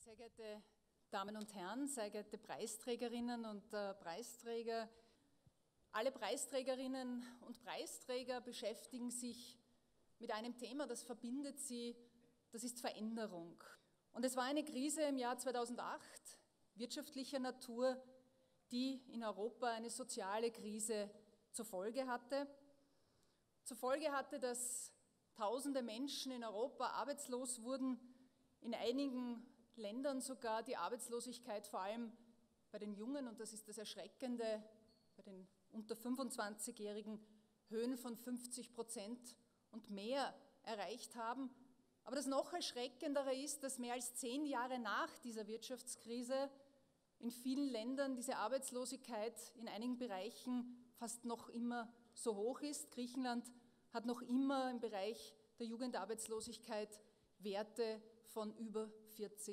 Sehr geehrte Damen und Herren, sehr geehrte Preisträgerinnen und Preisträger, alle Preisträgerinnen und Preisträger beschäftigen sich mit einem Thema, das verbindet sie, das ist Veränderung. Und es war eine Krise im Jahr 2008, wirtschaftlicher Natur, die in Europa eine soziale Krise zur Folge hatte. Zur Folge hatte, dass Tausende Menschen in Europa arbeitslos wurden, in einigen Ländern sogar die Arbeitslosigkeit vor allem bei den Jungen, und das ist das Erschreckende, bei den unter 25-Jährigen Höhen von 50% und mehr erreicht haben. Aber das noch Erschreckendere ist, dass mehr als 10 Jahre nach dieser Wirtschaftskrise in vielen Ländern diese Arbeitslosigkeit in einigen Bereichen fast noch immer so hoch ist. Griechenland hat noch immer im Bereich der Jugendarbeitslosigkeit Werte von über 40%.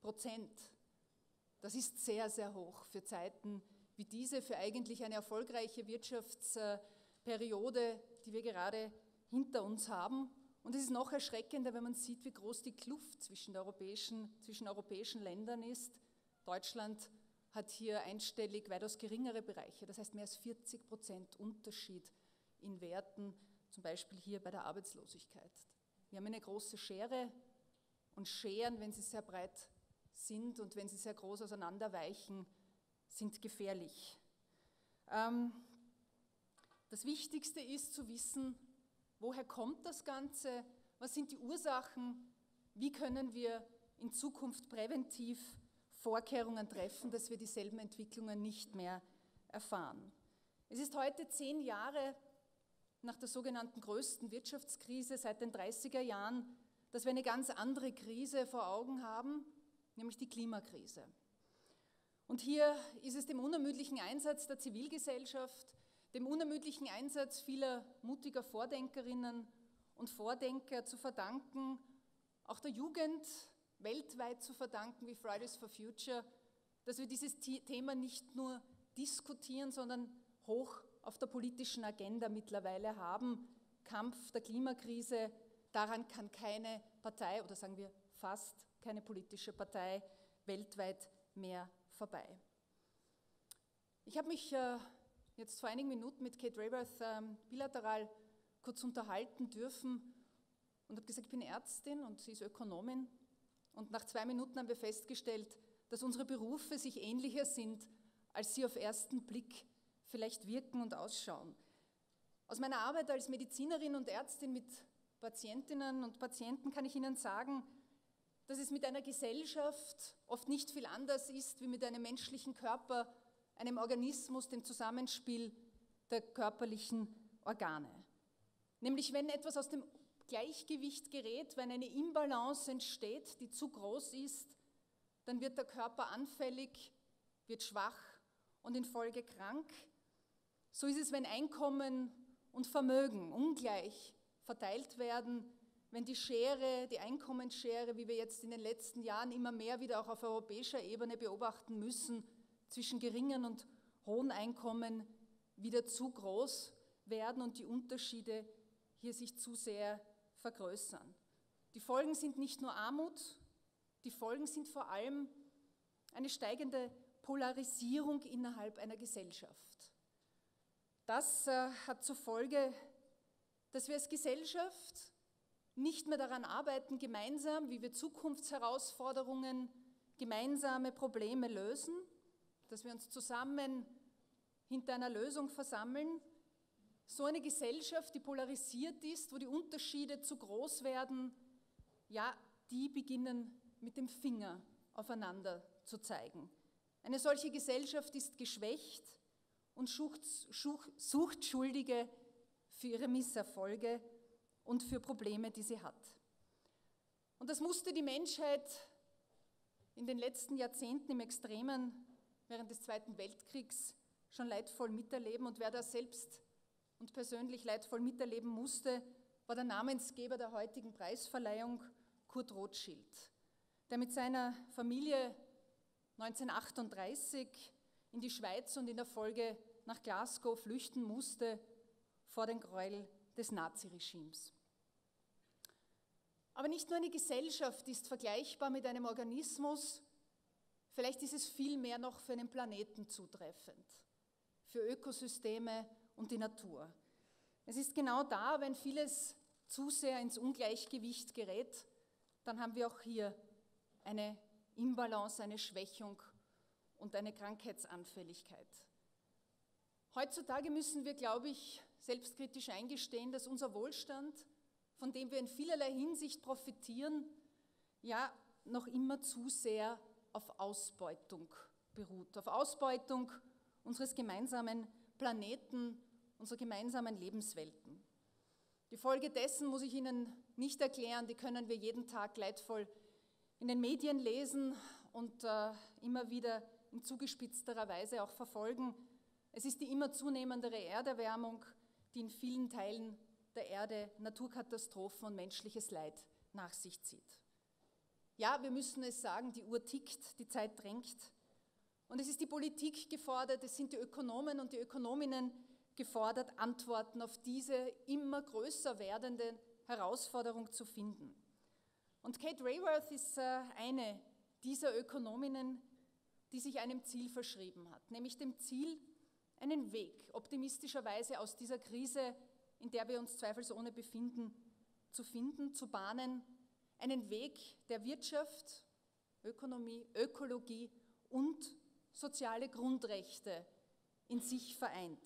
Das ist sehr, sehr hoch für Zeiten wie diese, für eigentlich eine erfolgreiche Wirtschaftsperiode, die wir gerade hinter uns haben. Und es ist noch erschreckender, wenn man sieht, wie groß die Kluft zwischen europäischen Ländern ist. Deutschland hat hier einstellig weitaus geringere Bereiche, das heißt mehr als 40% Unterschied in Werten, zum Beispiel hier bei der Arbeitslosigkeit. Wir haben eine große Schere, und Scheren, wenn sie sehr breit sind und wenn sie sehr groß auseinanderweichen, sind gefährlich. Das Wichtigste ist zu wissen, woher kommt das Ganze, was sind die Ursachen, wie können wir in Zukunft präventiv Vorkehrungen treffen, dass wir dieselben Entwicklungen nicht mehr erfahren. Es ist heute 10 Jahre nach der sogenannten größten Wirtschaftskrise seit den 30er Jahren, dass wir eine ganz andere Krise vor Augen haben, nämlich die Klimakrise. Und hier ist es dem unermüdlichen Einsatz der Zivilgesellschaft, dem unermüdlichen Einsatz vieler mutiger Vordenkerinnen und Vordenker zu verdanken, auch der Jugend weltweit zu verdanken, wie Fridays for Future, dass wir dieses Thema nicht nur diskutieren, sondern hoch auf der politischen Agenda mittlerweile haben. Kampf der Klimakrise, daran kann keine Partei oder sagen wir fast keine politische Partei weltweit mehr vorbei. Ich habe mich jetzt vor einigen Minuten mit Kate Raworth bilateral kurz unterhalten dürfen und habe gesagt, ich bin Ärztin und sie ist Ökonomin. Und nach 2 Minuten haben wir festgestellt, dass unsere Berufe sich ähnlicher sind, als sie auf ersten Blick vielleicht wirken und ausschauen. Aus meiner Arbeit als Medizinerin und Ärztin mit Patientinnen und Patienten kann ich Ihnen sagen, dass es mit einer Gesellschaft oft nicht viel anders ist wie mit einem menschlichen Körper, einem Organismus, dem Zusammenspiel der körperlichen Organe. Nämlich wenn etwas aus dem Gleichgewicht gerät, wenn eine Imbalance entsteht, die zu groß ist, dann wird der Körper anfällig, wird schwach und in Folge krank. So ist es, wenn Einkommen und Vermögen ungleich verteilt werden, wenn die Schere, die Einkommensschere, wie wir jetzt in den letzten Jahren immer mehr wieder auch auf europäischer Ebene beobachten müssen, zwischen geringen und hohen Einkommen wieder zu groß werden und die Unterschiede hier sich zu sehr vergrößern. Die Folgen sind nicht nur Armut, die Folgen sind vor allem eine steigende Polarisierung innerhalb einer Gesellschaft. Das hat zur Folge, dass wir als Gesellschaft nicht mehr daran arbeiten, gemeinsam, wie wir Zukunftsherausforderungen, gemeinsame Probleme lösen, dass wir uns zusammen hinter einer Lösung versammeln. So eine Gesellschaft, die polarisiert ist, wo die Unterschiede zu groß werden, ja, die beginnen mit dem Finger aufeinander zu zeigen. Eine solche Gesellschaft ist geschwächt und sucht Schuldige für ihre Misserfolge und für Probleme, die sie hat. Und das musste die Menschheit in den letzten Jahrzehnten im Extremen während des Zweiten Weltkriegs schon leidvoll miterleben. Und wer das selbst und persönlich leidvoll miterleben musste, war der Namensgeber der heutigen Preisverleihung, Kurt Rothschild, der mit seiner Familie 1938 in die Schweiz und in der Folge nach Glasgow flüchten musste vor den Gräuel des Naziregimes. Aber nicht nur eine Gesellschaft ist vergleichbar mit einem Organismus, vielleicht ist es vielmehr noch für einen Planeten zutreffend, für Ökosysteme und die Natur. Es ist genau da, wenn vieles zu sehr ins Ungleichgewicht gerät, dann haben wir auch hier eine Imbalance, eine Schwächung und eine Krankheitsanfälligkeit. Heutzutage müssen wir, glaube ich, selbstkritisch eingestehen, dass unser Wohlstand, von dem wir in vielerlei Hinsicht profitieren, ja noch immer zu sehr auf Ausbeutung beruht, auf Ausbeutung unseres gemeinsamen Planeten, unserer gemeinsamen Lebenswelten. Die Folge dessen muss ich Ihnen nicht erklären, die können wir jeden Tag leidvoll in den Medien lesen und immer wieder in zugespitzterer Weise auch verfolgen. Es ist die immer zunehmendere Erderwärmung, die in vielen Teilen der Erde Naturkatastrophen und menschliches Leid nach sich zieht. Ja, wir müssen es sagen, die Uhr tickt, die Zeit drängt. Und es ist die Politik gefordert, es sind die Ökonomen und die Ökonominnen gefordert, Antworten auf diese immer größer werdende Herausforderung zu finden. Und Kate Raworth ist eine dieser Ökonominnen, die sich einem Ziel verschrieben hat, nämlich dem Ziel, einen Weg optimistischerweise aus dieser Krise, in der wir uns zweifelsohne befinden, zu finden, zu bahnen, einen Weg, der Wirtschaft, Ökonomie, Ökologie und soziale Grundrechte in sich vereint.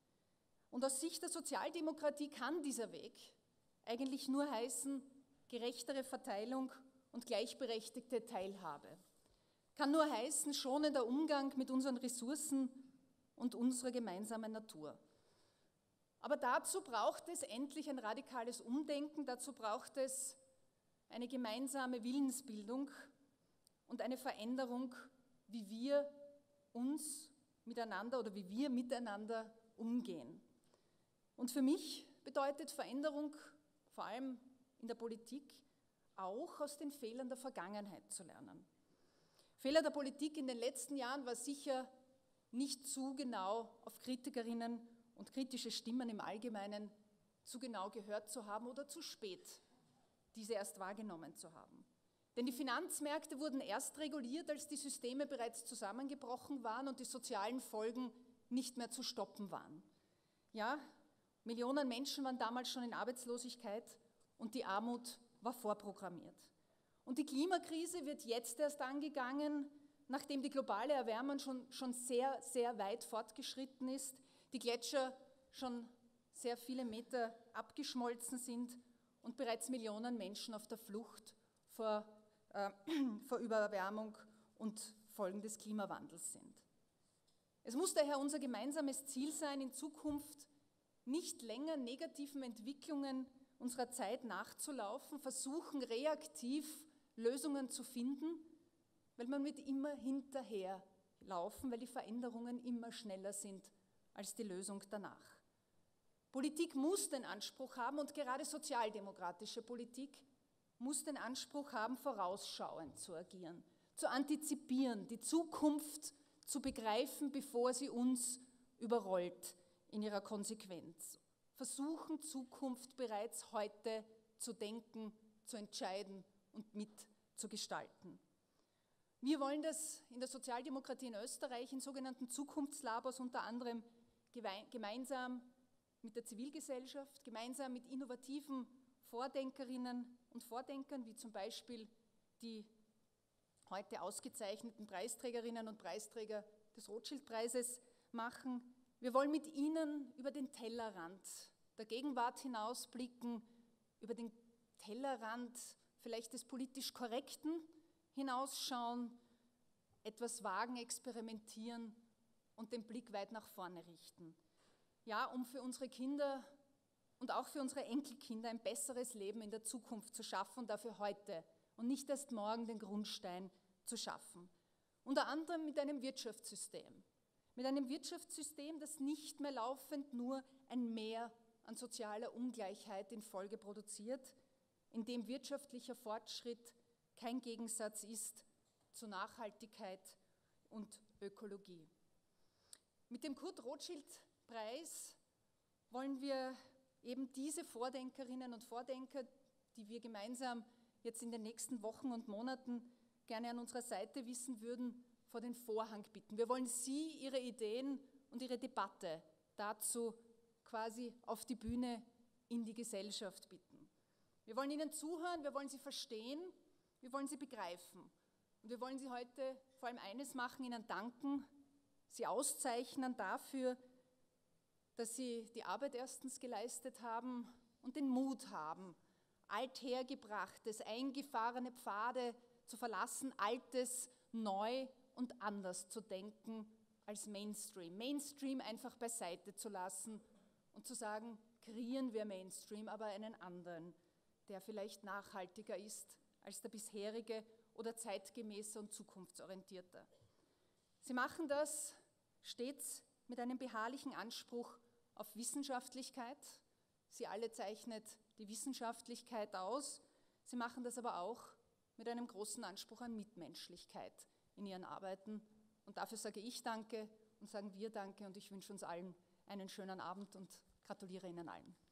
Und aus Sicht der Sozialdemokratie kann dieser Weg eigentlich nur heißen, gerechtere Verteilung und gleichberechtigte Teilhabe. Kann nur heißen, schonender Umgang mit unseren Ressourcen und unserer gemeinsamen Natur. Aber dazu braucht es endlich ein radikales Umdenken, dazu braucht es eine gemeinsame Willensbildung und eine Veränderung, wie wir uns miteinander oder wie wir miteinander umgehen. Und für mich bedeutet Veränderung, vor allem in der Politik, auch aus den Fehlern der Vergangenheit zu lernen. Fehler der Politik in den letzten Jahren war sicher nicht zu genau auf Kritikerinnen und kritische Stimmen im Allgemeinen zu genau gehört zu haben oder zu spät diese erst wahrgenommen zu haben. Denn die Finanzmärkte wurden erst reguliert, als die Systeme bereits zusammengebrochen waren und die sozialen Folgen nicht mehr zu stoppen waren. Ja, Millionen Menschen waren damals schon in Arbeitslosigkeit und die Armut war vorprogrammiert. Und die Klimakrise wird jetzt erst angegangen, nachdem die globale Erwärmung schon sehr, sehr weit fortgeschritten ist, die Gletscher schon sehr viele Meter abgeschmolzen sind und bereits Millionen Menschen auf der Flucht vor Übererwärmung und Folgen des Klimawandels sind. Es muss daher unser gemeinsames Ziel sein, in Zukunft nicht länger negativen Entwicklungen unserer Zeit nachzulaufen, versuchen reaktiv Lösungen zu finden, weil man wird immer hinterherlaufen, weil die Veränderungen immer schneller sind als die Lösung danach. Politik muss den Anspruch haben, und gerade sozialdemokratische Politik muss den Anspruch haben, vorausschauend zu agieren, zu antizipieren, die Zukunft zu begreifen, bevor sie uns überrollt in ihrer Konsequenz. Versuchen, Zukunft bereits heute zu denken, zu entscheiden und mitzugestalten. Wir wollen das in der Sozialdemokratie in Österreich in sogenannten Zukunftslabors unter anderem gemeinsam mit der Zivilgesellschaft, gemeinsam mit innovativen Vordenkerinnen und Vordenkern, wie zum Beispiel die heute ausgezeichneten Preisträgerinnen und Preisträger des Rothschild-Preises machen. Wir wollen mit ihnen über den Tellerrand der Gegenwart hinausblicken, über den Tellerrand vielleicht des politisch Korrekten hinausschauen, etwas wagen, experimentieren und den Blick weit nach vorne richten. Ja, um für unsere Kinder und auch für unsere Enkelkinder ein besseres Leben in der Zukunft zu schaffen und dafür heute und nicht erst morgen den Grundstein zu schaffen. Unter anderem mit einem Wirtschaftssystem. Mit einem Wirtschaftssystem, das nicht mehr laufend nur ein Mehr an sozialer Ungleichheit in Folge produziert, in dem wirtschaftlicher Fortschritt kein Gegensatz ist zu Nachhaltigkeit und Ökologie. Mit dem Kurt-Rothschild-Preis wollen wir eben diese Vordenkerinnen und Vordenker, die wir gemeinsam jetzt in den nächsten Wochen und Monaten gerne an unserer Seite wissen würden, vor den Vorhang bitten. Wir wollen Sie, Ihre Ideen und Ihre Debatte dazu quasi auf die Bühne in die Gesellschaft bitten. Wir wollen Ihnen zuhören, wir wollen Sie verstehen, wir wollen Sie begreifen. Und wir wollen Sie heute vor allem eines machen, Ihnen danken, Sie auszeichnen dafür, dass Sie die Arbeit erstens geleistet haben und den Mut haben, althergebrachtes, eingefahrene Pfade zu verlassen, Altes neu und anders zu denken als Mainstream. Mainstream einfach beiseite zu lassen und zu sagen, kreieren wir Mainstream, aber einen anderen, der vielleicht nachhaltiger ist als der bisherige oder zeitgemäßer und zukunftsorientierter. Sie machen das stets mit einem beharrlichen Anspruch auf Wissenschaftlichkeit. Sie alle zeichnet die Wissenschaftlichkeit aus. Sie machen das aber auch mit einem großen Anspruch an Mitmenschlichkeit in ihren Arbeiten. Und dafür sage ich Danke und sagen wir Danke und ich wünsche uns allen einen schönen Abend und gratuliere Ihnen allen.